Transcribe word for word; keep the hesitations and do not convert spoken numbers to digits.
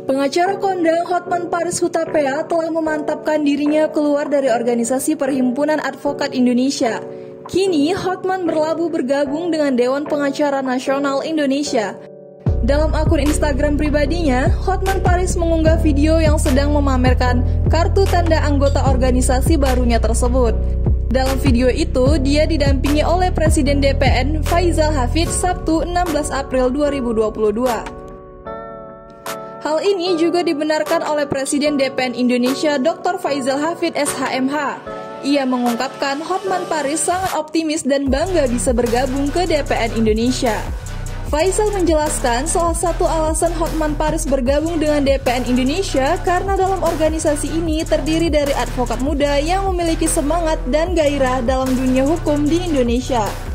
Pengacara kondang Hotman Paris Hutapea telah memantapkan dirinya keluar dari organisasi Perhimpunan Advokat Indonesia. Kini, Hotman berlabuh bergabung dengan Dewan Pengacara Nasional Indonesia. Dalam akun Instagram pribadinya, Hotman Paris mengunggah video yang sedang memamerkan kartu tanda anggota organisasi barunya tersebut. Dalam video itu, dia didampingi oleh Presiden D P N Faizal Hafid Sabtu enam belas April dua ribu dua puluh dua. Hal ini juga dibenarkan oleh Presiden D P N Indonesia Doktor Faizal Hafid S H M H. Ia mengungkapkan Hotman Paris sangat optimis dan bangga bisa bergabung ke D P N Indonesia. Faizal menjelaskan salah satu alasan Hotman Paris bergabung dengan D P N Indonesia karena dalam organisasi ini terdiri dari advokat muda yang memiliki semangat dan gairah dalam dunia hukum di Indonesia.